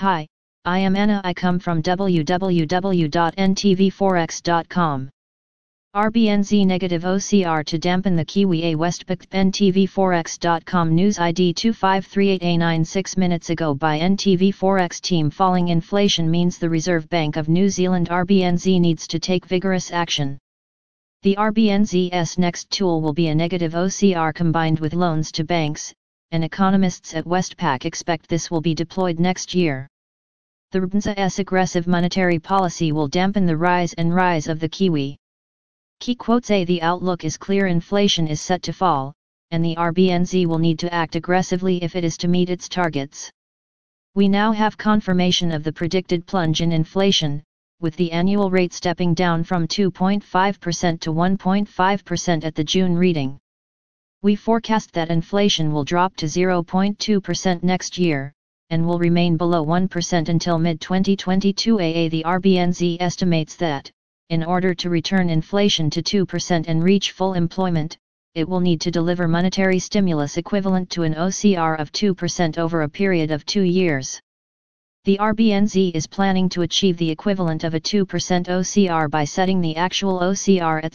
Hi, I am Anna. I come from www.ntvforex.com. RBNZ negative OCR to dampen the Kiwi A Westpac. ntvforex.com news ID 2538A9 6 minutes ago by NTV Forex team. Falling inflation means the Reserve Bank of New Zealand RBNZ needs to take vigorous action. The RBNZ's next tool will be a negative OCR combined with loans to banks, and economists at Westpac expect this will be deployed next year. The RBNZ's aggressive monetary policy will dampen the rise of the Kiwi. Key quotes A. The outlook is clear. Inflation is set to fall, and the RBNZ will need to act aggressively if it is to meet its targets. We now have confirmation of the predicted plunge in inflation, with the annual rate stepping down from 2.5% to 1.5% at the June reading. We forecast that inflation will drop to 0.2% next year, and will remain below 1% until mid-2022. The RBNZ estimates that, in order to return inflation to 2% and reach full employment, it will need to deliver monetary stimulus equivalent to an OCR of 2% over a period of 2 years. The RBNZ is planning to achieve the equivalent of a 2% OCR by setting the actual OCR at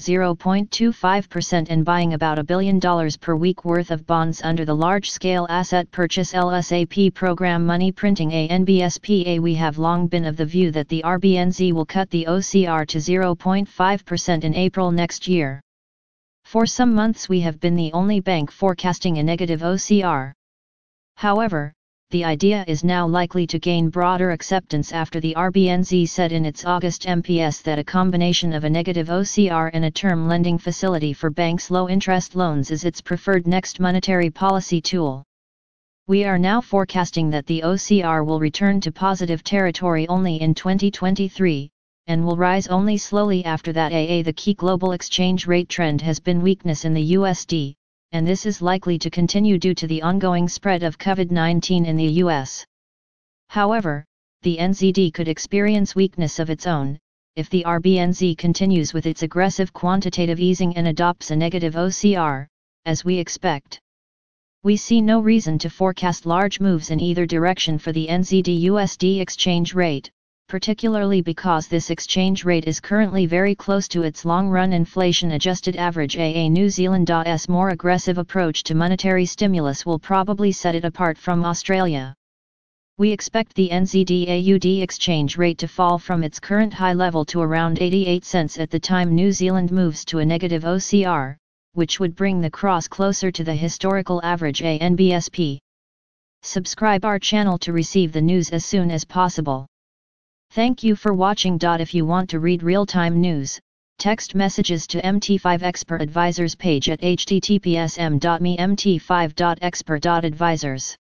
0.25% and buying about $1 billion per week worth of bonds under the Large-Scale Asset Purchase LSAP program. Money printing NBSPA. We have long been of the view that the RBNZ will cut the OCR to 0.5% in April next year. For some months we have been the only bank forecasting a negative OCR. However, the idea is now likely to gain broader acceptance after the RBNZ said in its August MPS that a combination of a negative OCR and a term lending facility for banks' low-interest loans is its preferred next monetary policy tool. We are now forecasting that the OCR will return to positive territory only in 2023, and will rise only slowly after that. The key global exchange rate trend has been weakness in the USD, and this is likely to continue due to the ongoing spread of COVID-19 in the US. However, the NZD could experience weakness of its own, if the RBNZ continues with its aggressive quantitative easing and adopts a negative OCR, as we expect. We see no reason to forecast large moves in either direction for the NZD-USD exchange rate, particularly because this exchange rate is currently very close to its long-run inflation-adjusted average. New Zealand's more aggressive approach to monetary stimulus will probably set it apart from Australia. We expect the NZD-AUD exchange rate to fall from its current high level to around 88 cents at the time New Zealand moves to a negative OCR, which would bring the cross closer to the historical average. NBSP. Subscribe our channel to receive the news as soon as possible. Thank you for watching. If you want to read real-time news, text messages to MT5 Expert Advisors page at https://m.me/mt5.expert.advisors.